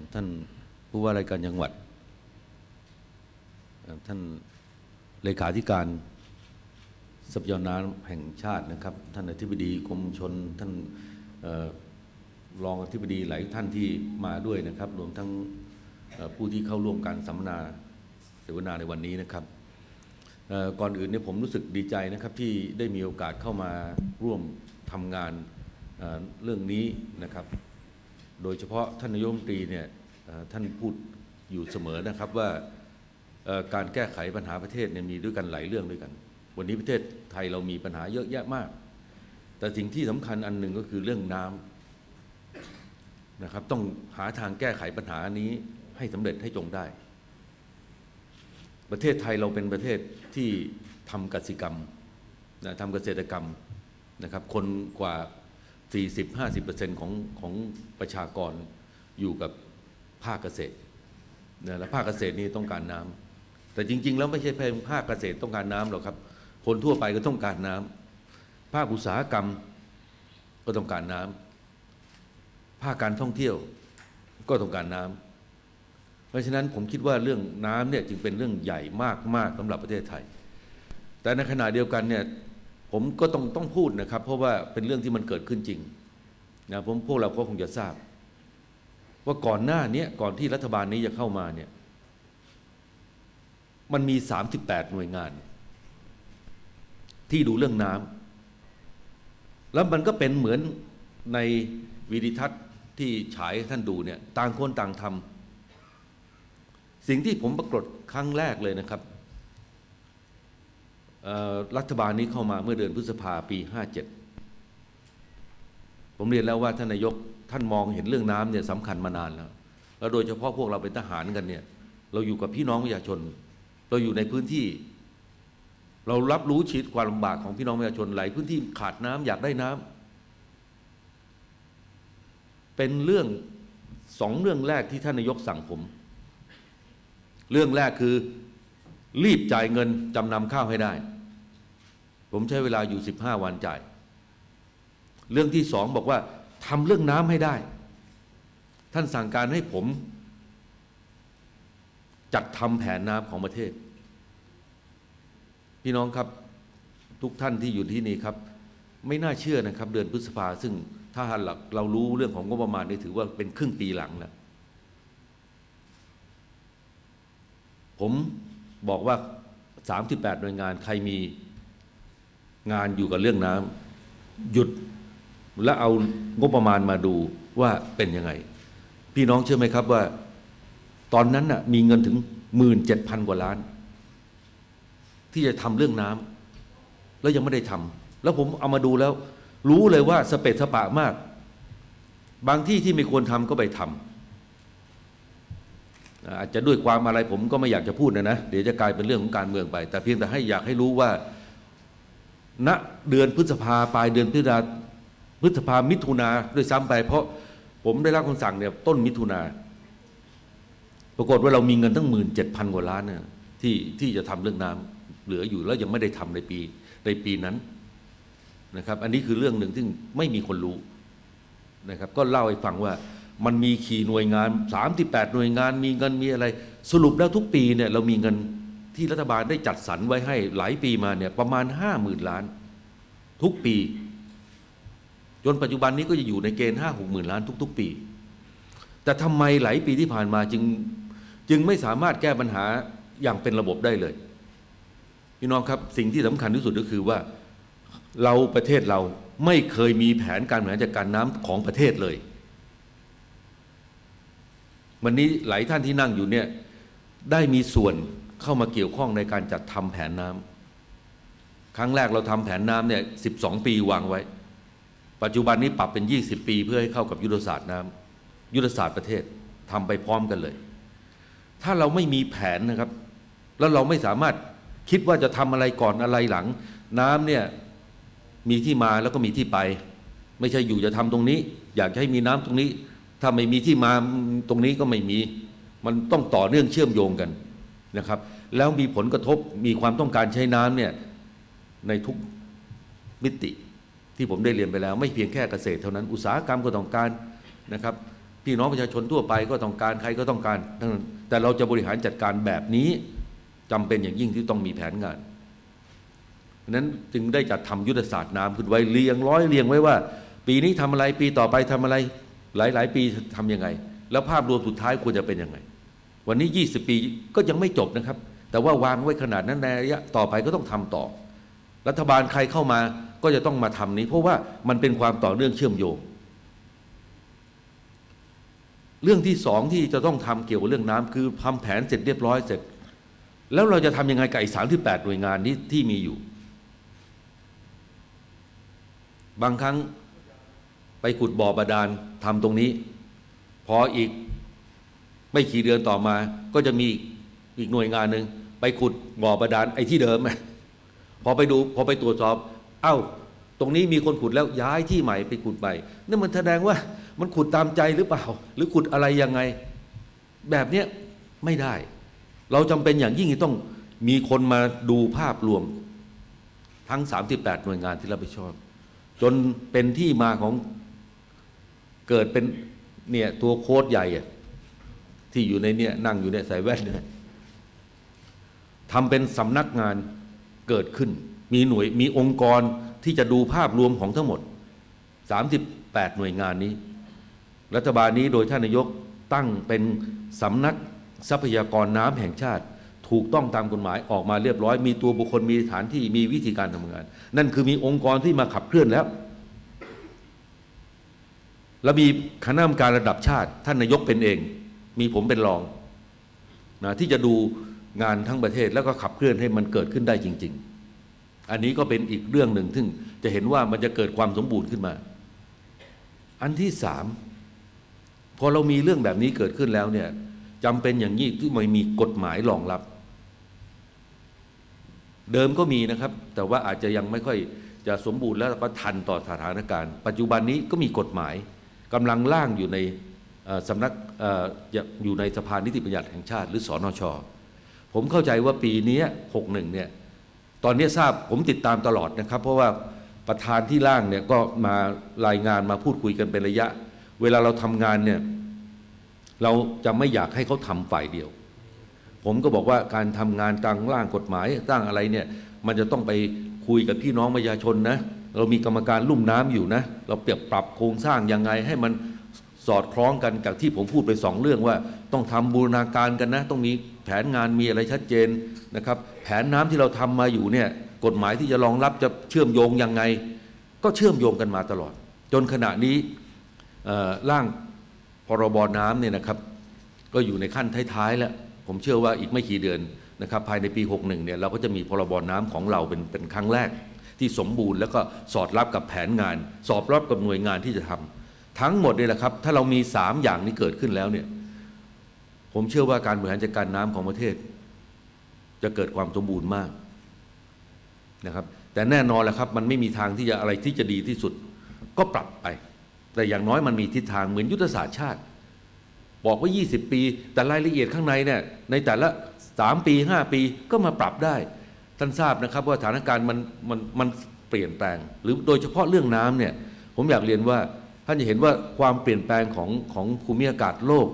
ท่านผู้ว่าราชการจังหวัดท่านเลขาธิการทรัพยากรน้ำแห่งชาตินะครับท่านอธิบดีกรมชลท่านรองอธิบดีหลายท่านที่มาด้วยนะครับรวมทั้งผู้ที่เข้าร่วมการสัมมนาเสวนาในวันนี้นะครับก่อนอื่นเนี่ยผมรู้สึกดีใจนะครับที่ได้มีโอกาสเข้ามาร่วมทำงานเรื่องนี้นะครับโดยเฉพาะท่านนายกรัฐมนตรีเนี่ยท่านพูดอยู่เสมอนะครับว่าการแก้ไขปัญหาประเทศเนี่ยมีด้วยกันหลายเรื่องด้วยกันวันนี้ประเทศไทยเรามีปัญหาเยอะแยะมากแต่สิ่งที่สำคัญอันหนึ่งก็คือเรื่องน้ำนะครับต้องหาทางแก้ไขปัญหานี้ให้สำเร็จให้จงได้ประเทศไทยเราเป็นประเทศที่ทำกสิกรรมทำเกษตรกรรมนะครับคนกว่า 40-50% ของประชากรอยู่กับภาคเกษตรและภาคเกษตรนี่ต้องการน้ำแต่จริงๆแล้วไม่ใช่เพียงภาคเกษตรต้องการน้ำหรอกครับคนทั่วไปก็ต้องการน้ำภาคอุตสาหกรรมก็ต้องการน้ำภาคการท่องเที่ยวก็ต้องการน้ำเพราะฉะนั้นผมคิดว่าเรื่องน้ำเนี่ยจึงเป็นเรื่องใหญ่มากๆสำหรับประเทศไทยแต่ในขณะเดียวกันเนี่ยผมก็ต้องพูดนะครับเพราะว่าเป็นเรื่องที่มันเกิดขึ้นจริงนะพวกเราก็คงจะทราบว่าก่อนหน้านี้ก่อนที่รัฐบาลนี้จะเข้ามาเนี่ยมันมี38หน่วยงานที่ดูเรื่องน้ำแล้วมันก็เป็นเหมือนในวิดีทัศน์ที่ฉายให้ท่านดูเนี่ยต่างคนต่างทำสิ่งที่ผมปรากฏครั้งแรกเลยนะครับรัฐบาลนี้เข้ามาเมื่อเดือนพฤษภาปี57ผมเรียนแล้วว่าท่านนายกท่านมองเห็นเรื่องน้ำเนี่ยสำคัญมานานแล้วโดยเฉพาะพวกเราเป็นทหารกันเนี่ยเราอยู่กับพี่น้องประชาชนเราอยู่ในพื้นที่เรารับรู้ชีวิตความลำบากของพี่น้องประชาชนหลายพื้นที่ขาดน้ำอยากได้น้ำเป็นเรื่อง2 เรื่องแรกที่ท่านนายกสั่งผมเรื่องแรกคือรีบจ่ายเงินจำนำข้าวให้ได้ผมใช้เวลาอยู่15 วันจ่ายเรื่องที่2บอกว่าทำเรื่องน้ำให้ได้ท่านสั่งการให้ผมจัดทำแผนน้ำของประเทศพี่น้องครับทุกท่านที่อยู่ที่นี่ครับไม่น่าเชื่อนะครับเดือนพฤษภาซึ่งถ้าเรารู้เรื่องของงบประมาณนี่ถือว่าเป็นครึ่งปีหลังแล้วผมบอกว่า38หน่วยงานใครมีงานอยู่กับเรื่องน้ำหยุดและเอางบประมาณมาดูว่าเป็นยังไงพี่น้องเชื่อไหมครับว่าตอนนั้นน่ะมีเงินถึง 17,000 กว่าล้านที่จะทำเรื่องน้ำแล้วยังไม่ได้ทำแล้วผมเอามาดูแล้วรู้เลยว่าสเปะสปะมากบางที่ที่ไม่ควรทำก็ไปทำอาจจะด้วยความอะไรผมก็ไม่อยากจะพูดนะเดี๋ยวจะกลายเป็นเรื่องของการเมืองไปแต่เพียงแต่อยากให้รู้ว่าณเดือนพฤษภาปลายเดือนพฤษภามิถุนาด้วยซ้ำไปเพราะผมได้รับคำสั่งเนี่ยต้นมิถุนาปรากฏว่าเรามีเงินตั้ง 17,000 กว่าล้านเนี่ยที่จะทำเรื่องน้ำเหลืออยู่แล้วยังไม่ได้ทำในปีนั้นนะครับอันนี้คือเรื่องหนึ่งที่ไม่มีคนรู้นะครับก็เล่าให้ฟังว่ามันมีกี่หน่วยงาน38หน่วยงานมีเงินมีอะไรสรุปแล้วทุกปีเนี่ยเรามีเงินที่รัฐบาลได้จัดสรรไว้ให้หลายปีมาเนี่ยประมาณ 50,000 ล้านทุกปีจนปัจจุบันนี้ก็จะอยู่ในเกณฑ์ 50,000 ล้านทุกปีแต่ทำไมหลายปีที่ผ่านมาจึงไม่สามารถแก้ปัญหาอย่างเป็นระบบได้เลยพี่น้องครับสิ่งที่สำคัญที่สุดก็คือว่าประเทศเราไม่เคยมีแผนการบริหารจัดการน้ำของประเทศเลยวันนี้หลายท่านที่นั่งอยู่เนี่ยได้มีส่วนเข้ามาเกี่ยวข้องในการจัดทำแผนน้ำครั้งแรกเราทำแผนน้ำเนี่ย12 ปีวางไว้ปัจจุบันนี้ปรับเป็น20 ปีเพื่อให้เข้ากับยุทธศาสตร์น้ำยุทธศาสตร์ประเทศทำไปพร้อมกันเลยถ้าเราไม่มีแผนนะครับแล้วเราไม่สามารถคิดว่าจะทำอะไรก่อนอะไรหลังน้ำเนี่ยมีที่มาแล้วก็มีที่ไปไม่ใช่อยู่จะทำตรงนี้อยากให้มีน้ำตรงนี้ถ้าไม่มีที่มาตรงนี้ก็ไม่มีมันต้องต่อเนื่องเชื่อมโยงกันนะครับแล้วมีผลกระทบมีความต้องการใช้น้ำเนี่ยในทุกมิติที่ผมได้เรียนไปแล้วไม่เพียงแค่เกษตรเท่านั้นอุตสาหกรรมก็ต้องการนะครับพพี่น้องประชาชนทั่วไปก็ต้องการใครก็ต้องการทั้งนั้นแต่เราจะบริหารจัดการแบบนี้จำเป็นอย่างยิ่งที่ต้องมีแผนงานนั้นจึงได้จัดทำยุทธศาสตร์น้ำขึ้นไว้เรียงไว้ว่าปีนี้ทำอะไรปีต่อไปทำอะไรหลายปีทำยังไงแล้วภาพรวมสุดท้ายควรจะเป็นยังไงวันนี้20 ปีก็ยังไม่จบนะครับแต่ว่าวางไว้ขนาดนั้นในระยะต่อไปก็ต้องทำต่อรัฐบาลใครเข้ามาก็จะต้องมาทำนี้เพราะว่ามันเป็นความต่อเนื่องเชื่อมโยงเรื่องที่สองที่จะต้องทำเกี่ยวกับเรื่องน้ำคือทำแผนเสร็จเรียบร้อยเสร็จแล้วเราจะทำยังไงกับอีก38หน่วยงานที่มีอยู่บางครั้งไปขุดบ่อบาดาลทำตรงนี้พออีกไม่กี่เดือนต่อมาก็จะมีอีกหน่วยงานหนึ่งไปขุดบ่อบาดาลไอ้ที่เดิมพอไปตรวจสอบเอ้าตรงนี้มีคนขุดแล้วย้ายที่ใหม่ไปขุดใหม่นั่นมันแสดงว่ามันขุดตามใจหรือเปล่าหรือขุดอะไรยังไงแบบเนี้ยไม่ได้เราจำเป็นอย่างยิ่งที่ต้องมีคนมาดูภาพรวมทั้ง38หน่วยงานที่รับผิดชอบจนเป็นที่มาของเกิดเป็นเนี่ยตัวโค้ดใหญ่ที่อยู่ในเนี่ยนั่งอยู่เนี่ยใส่แว่นเนี่ยทำเป็นสำนักงานเกิดขึ้นมีองค์กรที่จะดูภาพรวมของทั้งหมด38หน่วยงานนี้รัฐบาลนี้โดยท่านนายกตั้งเป็นสำนักทรัพยากรน้ำแห่งชาติถูกต้องตามกฎหมายออกมาเรียบร้อยมีตัวบุคคลมีสถานที่มีวิธีการทำงานนั่นคือมีองค์กรที่มาขับเคลื่อนแล้วแล้วมีคณะกรรมการระดับชาติท่านนายกเป็นเองมีผมเป็นรองนะที่จะดูงานทั้งประเทศแล้วก็ขับเคลื่อนให้มันเกิดขึ้นได้จริงๆอันนี้ก็เป็นอีกเรื่องหนึ่งซึ่งจะเห็นว่ามันจะเกิดความสมบูรณ์ขึ้นมาอันที่สามพอเรามีเรื่องแบบนี้เกิดขึ้นแล้วเนี่ยจำเป็นอย่างยิ่งที่มันมีกฎหมายรองรับเดิมก็มีนะครับแต่ว่าอาจจะยังไม่ค่อยจะสมบูรณ์และก็ทันต่อสถานการณ์ปัจจุบันนี้ก็มีกฎหมายกำลังร่างอยู่ในสำนักอยู่ในสภานิติบัญญัติแห่งชาติหรือสนช.ผมเข้าใจว่าปีนี้61เนี่ยตอนนี้ทราบผมติดตามตลอดนะครับเพราะว่าประธานที่ร่างเนี่ยก็มารายงานมาพูดคุยกันเป็นระยะเวลาเราทำงานเนี่ยเราจะไม่อยากให้เขาทำฝ่ายเดียวผมก็บอกว่าการทำงานตั้งร่างกฎหมายตั้งอะไรเนี่ยมันจะต้องไปคุยกับพี่น้องประชาชนนะเรามีกรรมการลุ่มน้ำอยู่นะเราปรับโครงสร้างยังไงให้มันสอดคล้องกันกับที่ผมพูดไป2 เรื่องว่าต้องทำบูรณาการกันนะต้องมีแผนงานมีอะไรชัดเจนนะครับแผนน้ำที่เราทำมาอยู่เนี่ยกฎหมายที่จะรองรับจะเชื่อมโยงยังไงก็เชื่อมโยงกันมาตลอดจนขณะนี้ร่างพรบน้ำเนี่ยนะครับก็อยู่ในขั้นท้ายๆแล้วผมเชื่อว่าอีกไม่กี่เดือนนะครับภายในปี61เนี่ยเราก็จะมีพรบน้ำของเราเป็นครั้งแรกที่สมบูรณ์แล้วก็สอดรับกับแผนงานสอดรับกับหน่วยงานที่จะทำทั้งหมดนี่แหละครับถ้าเรามี3อย่างนี้เกิดขึ้นแล้วเนี่ยผมเชื่อว่าการบริหารจัดการน้ำของประเทศจะเกิดความสมบูรณ์มากนะครับแต่แน่นอนแหละครับมันไม่มีทางที่จะอะไรที่จะดีที่สุดก็ปรับไปแต่อย่างน้อยมันมีทิศทางเหมือนยุทธศาสตร์ชาติบอกว่า20 ปีแต่รายละเอียดข้างในเนี่ยในแต่ละ3 ปี 5 ปีก็มาปรับได้ท่านทราบนะครับว่าสถานการณ์มันเปลี่ยนแปลงหรือโดยเฉพาะเรื่องน้ำเนี่ยผมอยากเรียนว่าท่านจะเห็นว่าความเปลี่ยนแปลงของภูมิอากาศโลก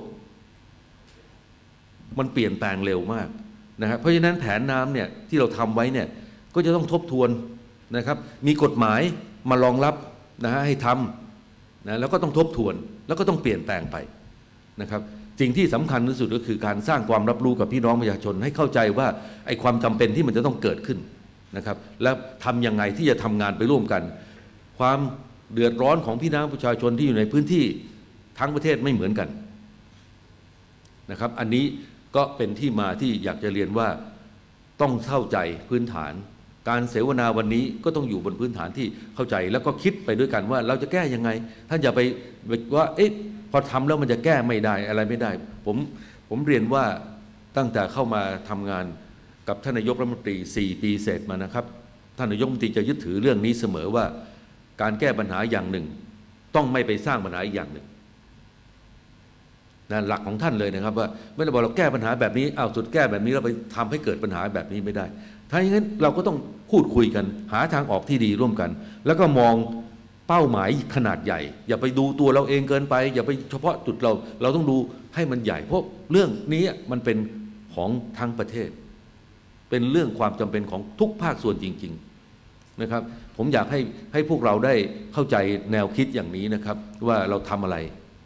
มันเปลี่ยนแปลงเร็วมากนะครับเพราะฉะนั้นแผนน้ำเนี่ยที่เราทำไว้เนี่ยก็จะต้องทบทวนนะครับมีกฎหมายมารองรับนะฮะให้ทำนะแล้วก็ต้องทบทวนแล้วก็ต้องเปลี่ยนแปลงไปนะครับสิ่งที่สำคัญที่สุดก็คือการสร้างความรับรู้กับพี่น้องประชาชนให้เข้าใจว่าไอ้ความจำเป็นที่มันจะต้องเกิดขึ้นนะครับและทำยังไงที่จะทำงานไปร่วมกันความเดือดร้อนของพี่น้องประชาชนที่อยู่ในพื้นที่ทั้งประเทศไม่เหมือนกันนะครับอันนี้ก็เป็นที่มาที่อยากจะเรียนว่าต้องเข้าใจพื้นฐานการเสวนาวันนี้ก็ต้องอยู่บนพื้นฐานที่เข้าใจแล้วก็คิดไปด้วยกันว่าเราจะแก้ยังไงท่านอย่าไปว่าเอ๊ะพอทำแล้วมันจะแก้ไม่ได้อะไรไม่ได้ผมเรียนว่าตั้งแต่เข้ามาทำงานกับท่านนายกรัฐมนตรี4 ปีเสร็จมานะครับท่านนายกรัฐมนตรีจะยึดถือเรื่องนี้เสมอว่าการแก้ปัญหาอย่างหนึ่งต้องไม่ไปสร้างปัญหาอีกอย่างหนึ่งนะหลักของท่านเลยนะครับว่าไม่ได้บอกเราแก้ปัญหาแบบนี้สุดแก้แบบนี้เราไปทำให้เกิดปัญหาแบบนี้ไม่ได้ถ้าอย่างนั้นเราก็ต้องพูดคุยกันหาทางออกที่ดีร่วมกันแล้วก็มองเป้าหมายขนาดใหญ่อย่าไปดูตัวเราเองเกินไปอย่าไปเฉพาะจุดเราต้องดูให้มันใหญ่เพราะเรื่องนี้มันเป็นของทั้งประเทศเป็นเรื่องความจำเป็นของทุกภาคส่วนจริงๆนะครับผมอยากให้พวกเราได้เข้าใจแนวคิดอย่างนี้นะครับว่าเราทำอะไร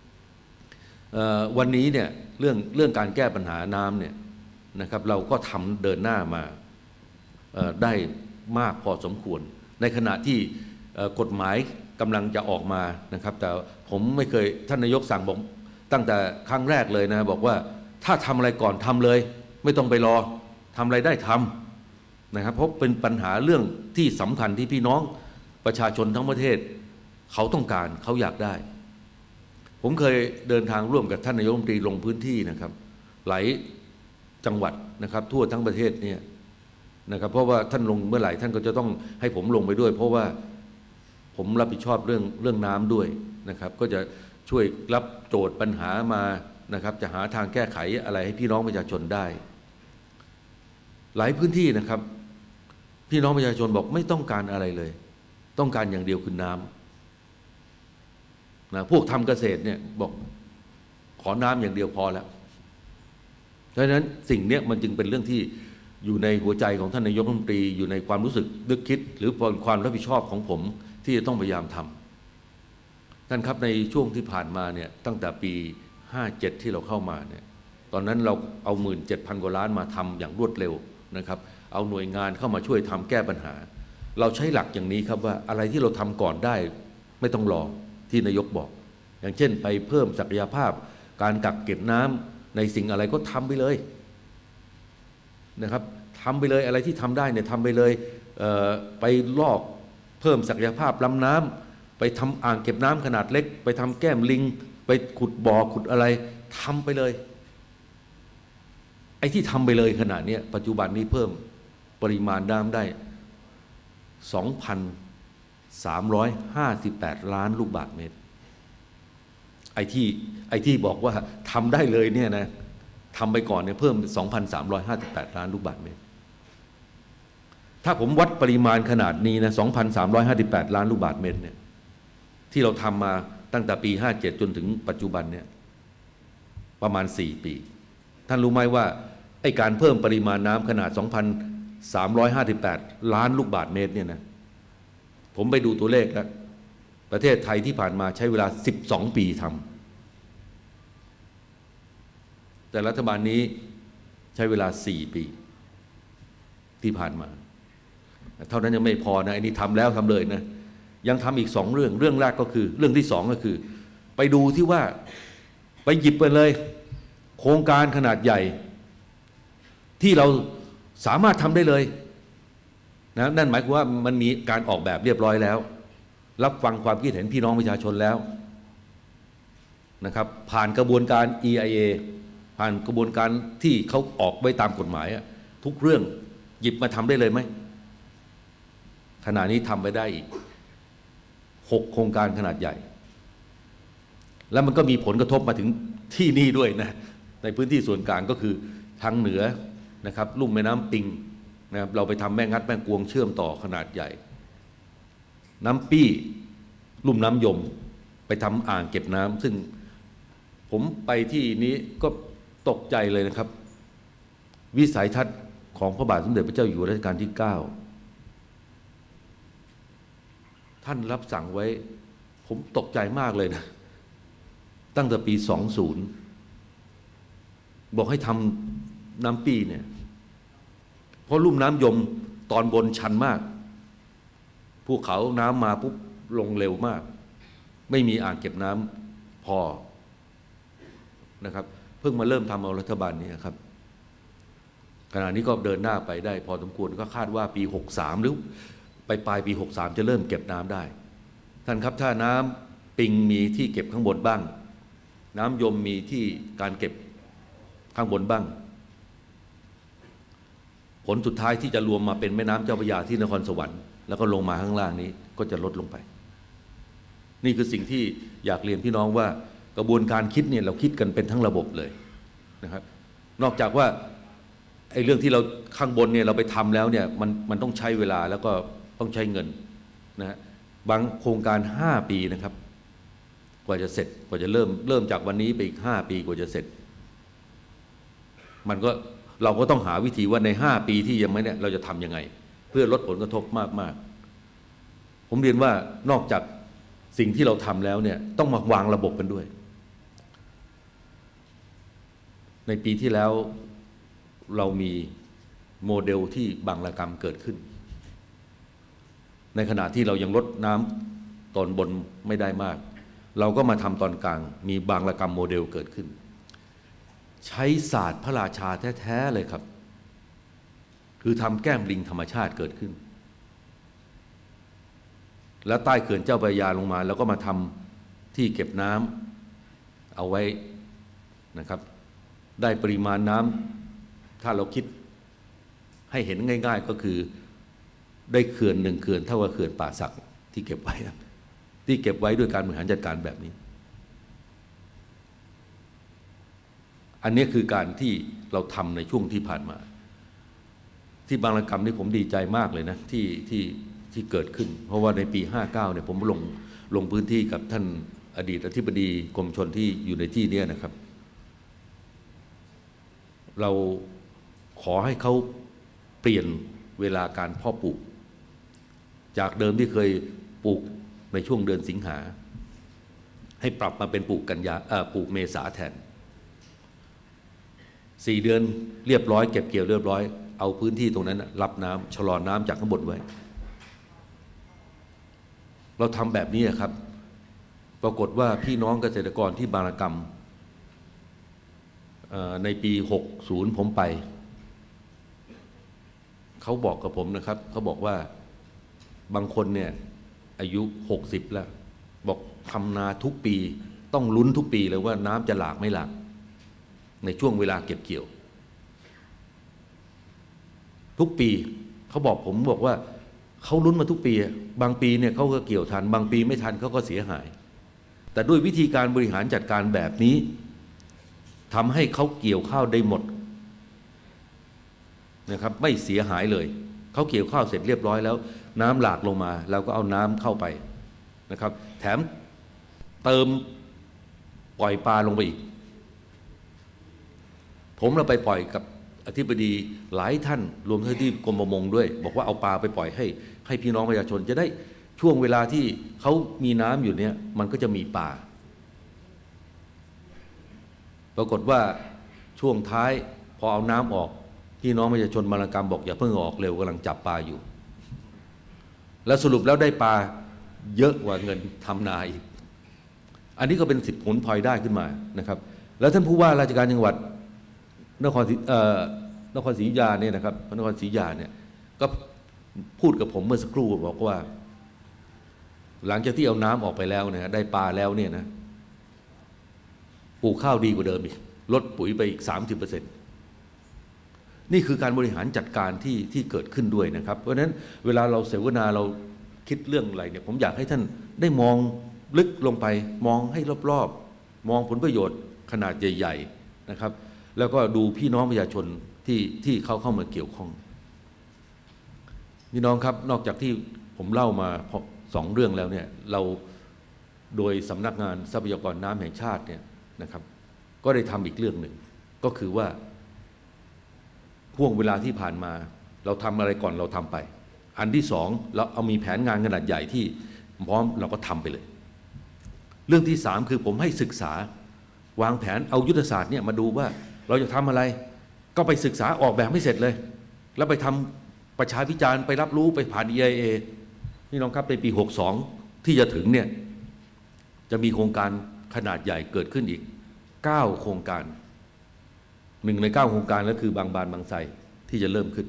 วันนี้เนี่ยเรื่องการแก้ปัญหาน้ำเนี่ยนะครับเราก็ทำเดินหน้ามาได้มากพอสมควรในขณะที่กฎหมายกำลังจะออกมานะครับแต่ผมไม่เคยท่านนายกสั่งบอกตั้งแต่ครั้งแรกเลยนะบอกว่าถ้าทำอะไรก่อนทำเลยไม่ต้องไปรอทำอะไรได้ทำนะครับเพราะเป็นปัญหาเรื่องที่สำคัญที่พี่น้องประชาชนทั้งประเทศเขาต้องการเขาอยากได้ผมเคยเดินทางร่วมกับท่านนายกรัฐมนตรีลงพื้นที่นะครับหลายจังหวัดนะครับทั่วทั้งประเทศเนี่ยนะครับเพราะว่าท่านลงเมื่อไหร่ท่านก็จะต้องให้ผมลงไปด้วยเพราะว่าผมรับผิดชอบเรื่องน้ำด้วยนะครับก็จะช่วยรับโจทย์ปัญหามานะครับจะหาทางแก้ไขอะไรให้พี่น้องประชาชนได้หลายพื้นที่นะครับพี่น้องประชาชนบอกไม่ต้องการอะไรเลยต้องการอย่างเดียวคือน้ำนะพวกทำเกษตรเนี่ยบอกขอน้ำอย่างเดียวพอแล้วดังนั้นสิ่งนี้มันจึงเป็นเรื่องที่อยู่ในหัวใจของท่านนายกรัฐมนตรีอยู่ในความรู้สึกนึกคิดหรือความรับผิดชอบของผมที่จะต้องพยายามทำท่านครับในช่วงที่ผ่านมาเนี่ยตั้งแต่ปี57ที่เราเข้ามาเนี่ยตอนนั้นเราเอา 17,000 กว่าล้านมาทำอย่างรวดเร็วนะครับเอาหน่วยงานเข้ามาช่วยทำแก้ปัญหาเราใช้หลักอย่างนี้ครับว่าอะไรที่เราทำก่อนได้ไม่ต้องรอที่นายกบอกอย่างเช่นไปเพิ่มศักยภาพการกักเก็บน้ำในสิ่งอะไรก็ทำไปเลยนะครับทำไปเลยอะไรที่ทำได้เนี่ยทำไปเลยไปลอกเพิ่มศักยภาพลำน้ำไปทำอ่างเก็บน้ำขนาดเล็กไปทำแก้มลิงไปขุดบ่อขุดอะไรทำไปเลยไอ้ที่ทำไปเลยขนาดนี้ปัจจุบันนี้เพิ่มปริมาณน้ำได้ 2,358 ล้านลูกบาศก์เมตรไอ้ที่บอกว่าทำได้เลยเนี่ยนะทำไปก่อนเนี่ยเพิ่ม 2,358 ล้านลูกบาศก์เมตรถ้าผมวัดปริมาณขนาดนี้นะ 2,358 ล้านลูกบาศก์เมตรเนี่ยที่เราทำมาตั้งแต่ปี57จนถึงปัจจุบันเนี่ยประมาณ4ปีท่านรู้ไหมว่าไอ้การเพิ่มปริมาณน้ำขนาด 2,358 ล้านลูกบาศก์เมตรเนี่ยนะผมไปดูตัวเลขแล้วประเทศไทยที่ผ่านมาใช้เวลา12ปีทำแต่รัฐบาลนี้ใช้เวลา4ปีที่ผ่านมาเท่านั้นยังไม่พอนะไอ้นี่ทำแล้วทำเลยนะยังทำอีก2เรื่องแรกก็คือเรื่องที่2ก็คือไปดูที่ว่าไปหยิบไปเลยโครงการขนาดใหญ่ที่เราสามารถทำได้เลยนะนั่นหมายความว่ามันมีการออกแบบเรียบร้อยแล้วรับฟังความคิดเห็นพี่น้องประชาชนแล้วนะครับผ่านกระบวนการ EIA ผ่านกระบวนการที่เขาออกไว้ตามกฎหมายทุกเรื่องหยิบมาทำได้เลยไหมขณะนี้ทำไปได้อีก6โครงการขนาดใหญ่แล้วมันก็มีผลกระทบมาถึงที่นี่ด้วยนะในพื้นที่ส่วนกลางก็คือทางเหนือนะครับลุ่มแม่น้ำปิงนะครับเราไปทำแม่งัดแม่กวงเชื่อมต่อขนาดใหญ่น้ำปี้ลุ่มน้ำยมไปทำอ่างเก็บน้ำซึ่งผมไปที่นี้ก็ตกใจเลยนะครับวิสัยทัศน์ของพระบาทสมเด็จพระเจ้าอยู่หัวรัชกาลที่9ท่านรับสั่งไว้ผมตกใจมากเลยนะตั้งแต่ปี20บอกให้ทำน้ำปี้เนี่ยเพราะลุ่มน้ำยมตอนบนชันมากภูเขาน้ำมาปุ๊บลงเร็วมากไม่มีอ่างเก็บน้ำพอนะครับเพิ่งมาเริ่มทำเอารัฐบาลนี้ครับขณะนี้ก็เดินหน้าไปได้พอสมควรก็คาดว่าปี63หรือปลายปี63จะเริ่มเก็บน้ำได้ท่านครับถ้าน้ำปิงมีที่เก็บข้างบนบ้างน้ำยมมีที่การเก็บข้างบนบ้างผลสุดท้ายที่จะรวมมาเป็นแม่น้ำเจ้าพระยาที่นครสวรรค์แล้วก็ลงมาข้างล่างนี้ก็จะลดลงไปนี่คือสิ่งที่อยากเรียนพี่น้องว่ากระบวนการคิดเนี่ยเราคิดกันเป็นทั้งระบบเลยนะครับนอกจากว่าไอ้เรื่องที่เราข้างบนเนี่ยเราไปทำแล้วเนี่ยมันต้องใช้เวลาแล้วก็ต้องใช้เงินนะบางโครงการ5 ปีนะครับกว่าจะเสร็จกว่าจะเริ่มจากวันนี้ไปอีก5 ปีกว่าจะเสร็จมันก็เราก็ต้องหาวิธีว่าใน5 ปีที่ยังไม่เนี่ยเราจะทำยังไงเพื่อลดผลกระทบมากๆผมเรียนว่านอกจากสิ่งที่เราทำแล้วเนี่ยต้องมาวางระบบกันด้วยในปีที่แล้วเรามีโมเดลที่บางระกำเกิดขึ้นในขณะที่เรายังลดน้ำตอนบนไม่ได้มากเราก็มาทำตอนกลางมีบางระกำโมเดลเกิดขึ้นใช้ศาสตร์พระราชาแท้ๆเลยครับคือทำแก้มลิงธรรมชาติเกิดขึ้นแล้วใต้เขื่อนเจ้าพระยาลงมาแล้วก็มาทำที่เก็บน้ำเอาไว้นะครับได้ปริมาณน้ำถ้าเราคิดให้เห็นง่ายๆก็คือได้เขื่อน1 เขื่อนเท่ากับเขื่อนป่าสักที่เก็บไว้ด้วยการบริหารจัดการแบบนี้อันนี้คือการที่เราทำในช่วงที่ผ่านมาที่บางระกำนี่ผมดีใจมากเลยนะที่เกิดขึ้นเพราะว่าในปี59เนี่ยผมลงพื้นที่กับท่านอดีตอธิบดีกรมชลที่อยู่ในที่นี้นะครับเราขอให้เขาเปลี่ยนเวลาการเพาะปลูกจากเดิมที่เคยปลูกในช่วงเดือนสิงหาให้ปรับมาเป็นปลูกเมษาแทน4 เดือนเรียบร้อยเก็บเกี่ยวเรียบร้อยเอาพื้นที่ตรงนั้นรับน้ำชะลอน้ำจากข้างบนไว้เราทำแบบนี้ครับปรากฏว่าพี่น้องเกษตรกรที่บางระกำในปี60ผมไปเขาบอกกับผมนะครับเขาบอกว่าบางคนเนี่ยอายุ60แล้วบอกทำนาทุกปีต้องลุ้นทุกปีเลยว่าน้ำจะหลากไม่หลากในช่วงเวลาเก็บเกี่ยวทุกปีเขาบอกผมบอกว่าเขาลุ้นมาทุกปีบางปีเนี่ยเขาก็เกี่ยวทันบางปีไม่ทันเขาก็เสียหายแต่ด้วยวิธีการบริหารจัดการแบบนี้ทำให้เขาเกี่ยวข้าวได้หมดนะครับไม่เสียหายเลยเขาเกี่ยวข้าวเสร็จเรียบร้อยแล้วน้ำหลากลงมาเราก็เอาน้ำเข้าไปนะครับแถมเติมปล่อยปลาลงไปอีกผมเราไปปล่อยกับอธิบดีหลายท่านรวมทั้งที่กรมประมงด้วยบอกว่าเอาปลาไปปล่อยให้พี่น้องประชาชนจะได้ช่วงเวลาที่เขามีน้ำอยู่เนี่ยมันก็จะมีปลาปรากฏว่าช่วงท้ายพอเอาน้ำออกพี่น้องประชาชนบางระกำบอกอย่าเพิ่งออกเร็วกำลังจับปลาอยู่แล้วสรุปแล้วได้ปลาเยอะกว่าเงินทำนาอีกอันนี้ก็เป็นผลพลอยได้ขึ้นมานะครับแล้วท่านผู้ว่าราชการจังหวัดนครศรีอยุธยาเนี่ยนะครับพระนครศรีอยุธยาเนี่ยก็พูดกับผมเมื่อสักครู่บอกว่าหลังจากที่เอาน้ำออกไปแล้วเนี่ยได้ปลาแล้วเนี่ยนะปลูกข้าวดีกว่าเดิมอีกลดปุ๋ยไปอีก 30%นี่คือการบริหารจัดการที่เกิดขึ้นด้วยนะครับเพราะฉะนั้นเวลาเราเสวนาเราคิดเรื่องอะไรเนี่ยผมอยากให้ท่านได้มองลึกลงไปมองให้รอบๆมองผลประโยชน์ขนาดใหญ่ๆนะครับแล้วก็ดูพี่น้องประชาชนที่เข้ามาเกี่ยวข้องพี่น้องครับนอกจากที่ผมเล่ามา2 เรื่องแล้วเนี่ยเราโดยสำนักงานทรัพยากรน้ำแห่งชาติเนี่ยนะครับก็ได้ทำอีกเรื่องหนึ่งก็คือว่าห่วงเวลาที่ผ่านมาเราทำอะไรก่อนเราทำไปอันที่2เราเอามีแผนงานขนาดใหญ่ที่พร้อมเราก็ทำไปเลยเรื่องที่3คือผมให้ศึกษาวางแผนเอายุทธศาสตร์เนี่ยมาดูว่าเราจะทำอะไรก็ไปศึกษาออกแบบไม่เสร็จเลยแล้วไปทำประชาพิจารณ์ไปรับรู้ไปผ่าน EIA นี่น้องครับในปี62ที่จะถึงเนี่ยจะมีโครงการขนาดใหญ่เกิดขึ้นอีก9 โครงการ1 ใน 9 โครงการก็คือบางบานบางไทรที่จะเริ่มขึ้น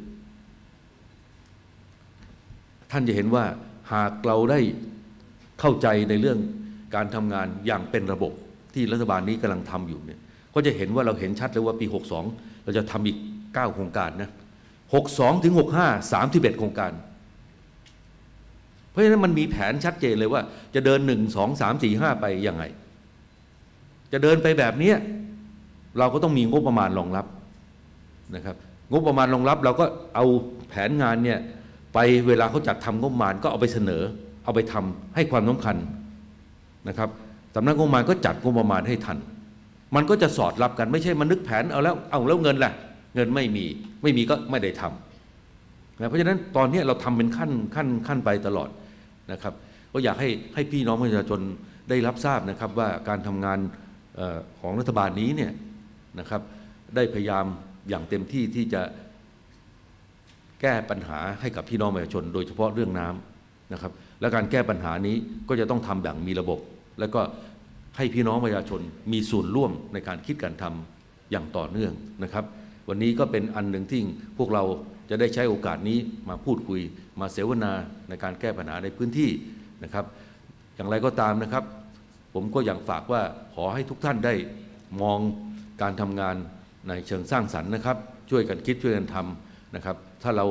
ท่านจะเห็นว่าหากเราได้เข้าใจในเรื่องการทำงานอย่างเป็นระบบที่รัฐบาลนี้กำลังทำอยู่เนี่ยก็จะเห็นว่าเราเห็นชัดเลยว่าปี62เราจะทำอีก9 โครงการนะ62 ถึง 65 31 โครงการเพราะฉะนั้นมันมีแผนชัดเจนเลยว่าจะเดิน1 2 3 4 5ไปยังไงจะเดินไปแบบนี้เราก็ต้องมีงบประมาณรองรับนะครับงบประมาณรองรับเราก็เอาแผนงานเนี่ยไปเวลาเขาจัดทำงบประมาณก็เอาไปเสนอเอาไปทำให้ความสำคัญนะครับสำนักงบประมาณก็จัดงบประมาณให้ทันมันก็จะสอดรับกันไม่ใช่มันนึกแผนเอาแล้วเงินล่ะเงินไม่มีก็ไม่ได้ทำนะเพราะฉะนั้นตอนนี้เราทำเป็นขั้นไปตลอดนะครับก็อยากให้พี่น้องประชาชนได้รับทราบนะครับว่าการทำงานของรัฐบาลนี้เนี่ยนะครับได้พยายามอย่างเต็มที่ที่จะแก้ปัญหาให้กับพี่น้องประชาชนโดยเฉพาะเรื่องน้ำนะครับและการแก้ปัญหานี้ก็จะต้องทำอย่างมีระบบแล้วก็ให้พี่น้องประชาชนมีส่วนร่วมในการคิดการทำอย่างต่อเนื่องนะครับวันนี้ก็เป็นอันหนึ่งที่พวกเราจะได้ใช้โอกาสนี้มาพูดคุยมาเสวนาในการแก้ปัญหาในพื้นที่นะครับอย่างไรก็ตามนะครับผมก็อยากฝากว่าขอให้ทุกท่านได้มองการทำงานในเชิงสร้างสรรค์นะครับช่วยกันคิดช่วยกันทำนะครับถ้าเรา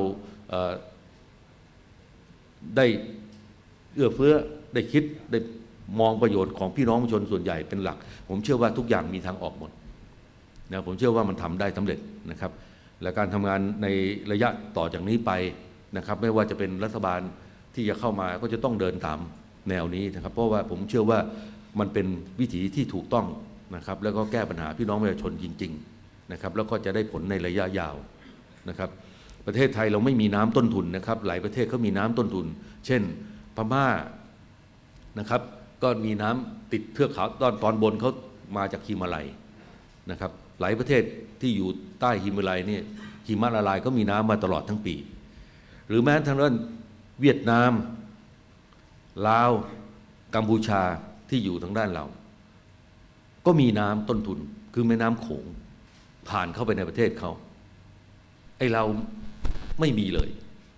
ได้เอื้อเฟื้อได้คิดได้มองประโยชน์ของพี่น้องประชาชนส่วนใหญ่เป็นหลักผมเชื่อว่าทุกอย่างมีทางออกหมดนะผมเชื่อว่ามันทำได้สำเร็จนะครับและการทำงานในระยะต่อจากนี้ไปนะครับไม่ว่าจะเป็นรัฐบาลที่จะเข้ามาก็จะต้องเดินตามแนวนี้นะครับเพราะว่าผมเชื่อว่ามันเป็นวิถีที่ถูกต้องนะครับแล้วก็แก้ปัญหาพี่น้องประชาชนจริงๆนะครับแล้วก็จะได้ผลในระยะยาวนะครับประเทศไทยเราไม่มีน้ำต้นทุนนะครับหลายประเทศเขามีน้ำต้นทุนเช่นพม่านะครับก็มีน้ำติดเทือกเขาตอนบนเขามาจากหิมาลัยนะครับหลายประเทศที่อยู่ใต้หิมาลัยนี่หิมะละลายก็มีน้ำมาตลอดทั้งปีหรือแม้ทางด้านเวียดนามลาวกัมพูชาที่อยู่ทางด้านเราก็มีน้ำต้นทุนคือแม่น้ำโขงผ่านเข้าไปในประเทศเขาไอ้เราไม่มีเลย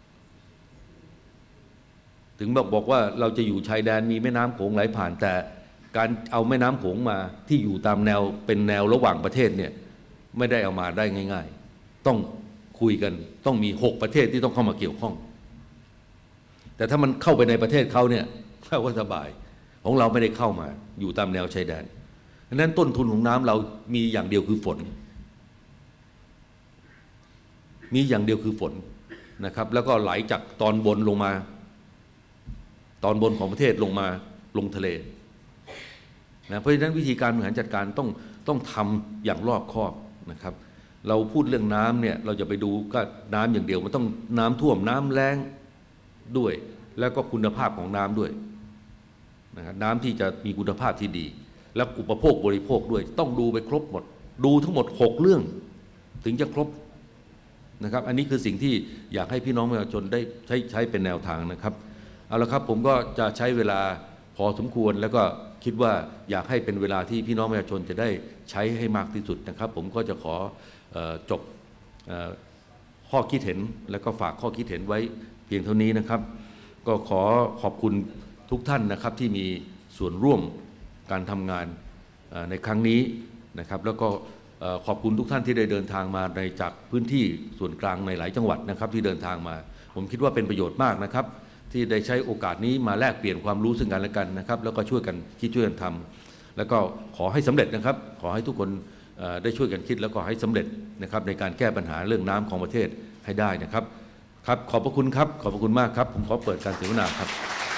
ถึงบอกว่าเราจะอยู่ชายแดนมีแม่น้ำโขงไหลผ่านแต่การเอาแม่น้ำโขงมาที่อยู่ตามแนวเป็นแนวระหว่างประเทศเนี่ยไม่ได้เอามาได้ง่ายๆต้องคุยกันต้องมี6ประเทศที่ต้องเข้ามาเกี่ยวข้องแต่ถ้ามันเข้าไปในประเทศเขาเนี่ยเขาก็สบายของเราไม่ได้เข้ามาอยู่ตามแนวชายแดนดังนั้นต้นทุนของน้ำเรามีอย่างเดียวคือฝนนะครับแล้วก็ไหลจากตอนบนลงมาตอนบนของประเทศลงทะเลนะเพราะฉะนั้นวิธีการบริหารจัดการต้องทำอย่างรอบคอบนะครับเราพูดเรื่องน้ำเนี่ยเราจะไปดูก็น้ำอย่างเดียวมันต้องน้ำท่วมน้ำแล้งด้วยแล้วก็คุณภาพของน้ำด้วยนะครับน้ำที่จะมีคุณภาพที่ดีและอุปโภคบริโภคด้วยต้องดูไปครบหมดดูทั้งหมด6เรื่องถึงจะครบนะครับอันนี้คือสิ่งที่อยากให้พี่น้องประชาชนได้ใช้เป็นแนวทางนะครับเอาละครับผมก็จะใช้เวลาพอสมควรแล้วก็คิดว่าอยากให้เป็นเวลาที่พี่น้องประชาชนจะได้ใช้ให้มากที่สุดนะครับผมก็จะขอจบข้อคิดเห็นแล้วก็ฝากข้อคิดเห็นไว้เพียงเท่านี้นะครับก็ขอขอบคุณทุกท่านนะครับที่มีส่วนร่วมการทำงานในครั้งนี้นะครับแล้วก็ขอบคุณทุกท่านที่ได้เดินทางมาในจากพื้นที่ส่วนกลางในหลายจังหวัดนะครับที่เดินทางมาผมคิดว่าเป็นประโยชน์มากนะครับที่ได้ใช้โอกาสนี้มาแลกเปลี่ยนความรู้ซึ่งกันและกันนะครับแล้วก็ช่วยกันคิดช่วยกันทำแล้วก็ขอให้สำเร็จนะครับขอให้ทุกคนได้ช่วยกันคิดแล้วก็ให้สำเร็จนะครับในการแก้ปัญหาเรื่องน้ำของประเทศให้ได้นะครับครับขอบพระคุณครับขอบพระคุณมากครับผมขอเปิดการเสวนาครับ